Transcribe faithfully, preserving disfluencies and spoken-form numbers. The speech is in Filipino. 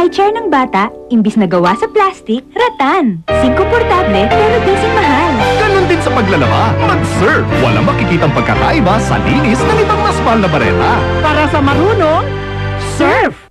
chair ng bata, imbis na gawa sa plastic, ratan. Singko portable, pero dising mahal. Ganon din sa paglalaba. Mag-surf. Walang makikitang pagkakaiba sa linis ng ibang mas mahal na bareta. Para sa marunong, surf!